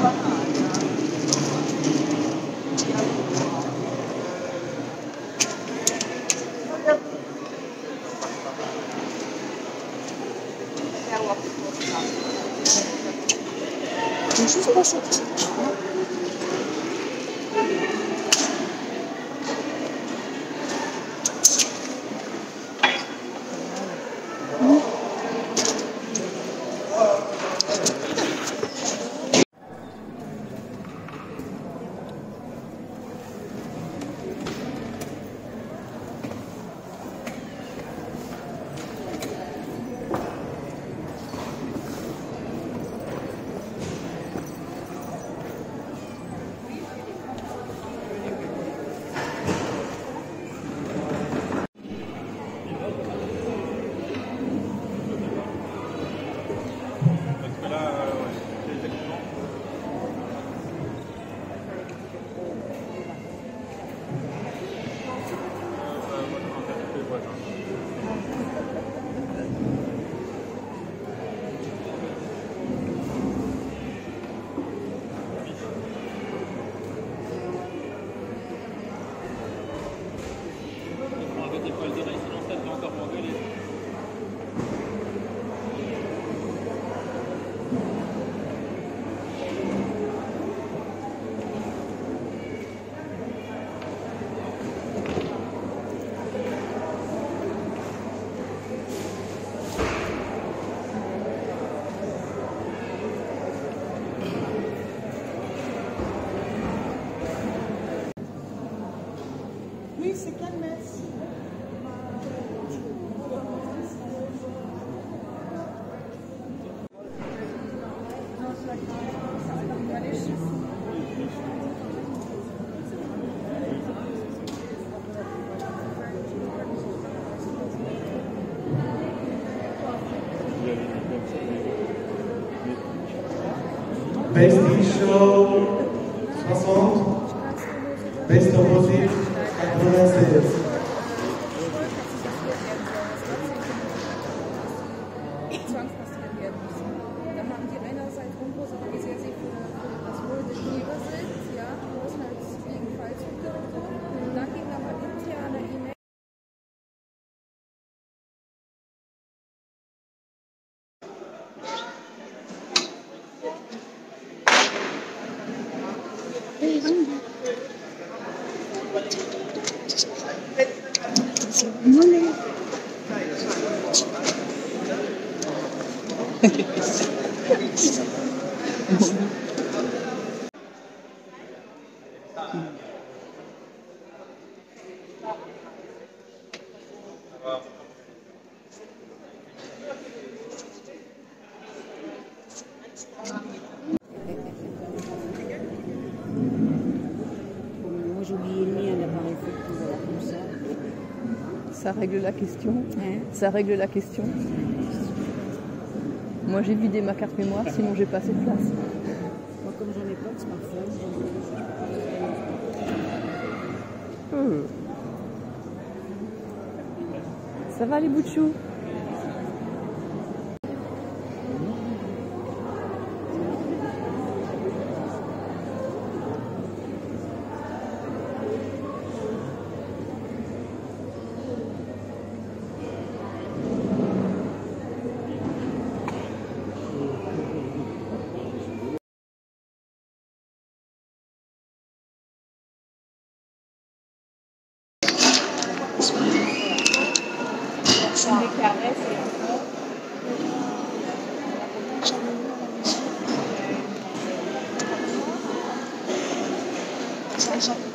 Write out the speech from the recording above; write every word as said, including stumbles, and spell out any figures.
Je suis pas sortie. Oui, c'est quelle messe? Best T V Show soixante, Best Opposite quatre-vingt-seize. Da haben die einerseits Rumbrust, aber sehr, sehr für das Wohl des Tieres sind, ja, Haushaltsjedenfalls und dann ging aber interne E-Mail. Moi j'ai oublié le mien, l'appareil photo, voilà, comme ça. Ça règle la question. Hein? Ça règle la question. Moi j'ai vidé ma carte mémoire, sinon j'ai pas assez de place. Moi comme j'en ai pas de smartphone, j'en ai Hmm. Ça va les bouts de chou? ça.